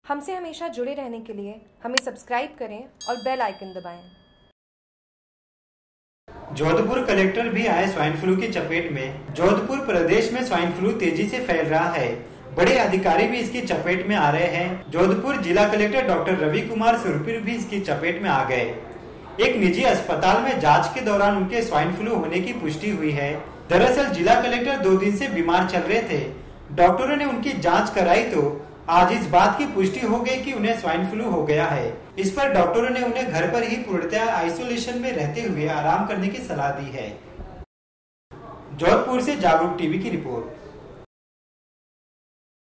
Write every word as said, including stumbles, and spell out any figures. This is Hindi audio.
हमसे हमेशा जुड़े रहने के लिए हमें सब्सक्राइब करें और बेल आइकन दबाएं। जोधपुर कलेक्टर भी आए स्वाइन फ्लू की चपेट में। जोधपुर प्रदेश में स्वाइन फ्लू तेजी से फैल रहा है। बड़े अधिकारी भी इसकी चपेट में आ रहे हैं। जोधपुर जिला कलेक्टर डॉक्टर रवि कुमार सुरपुर भी इसकी चपेट में आ गए। एक निजी अस्पताल में जांच के दौरान उनके स्वाइन फ्लू होने की पुष्टि हुई है। दरअसल जिला कलेक्टर दो दिन से बीमार चल रहे थे। डॉक्टरों ने उनकी जांच कराई तो आज इस बात की पुष्टि हो गई कि उन्हें स्वाइन फ्लू हो गया है। इस पर डॉक्टरों ने उन्हें घर पर ही पूर्णतया आइसोलेशन में रहते हुए आराम करने की सलाह दी है। जोधपुर से जागरूक टीवी की रिपोर्ट।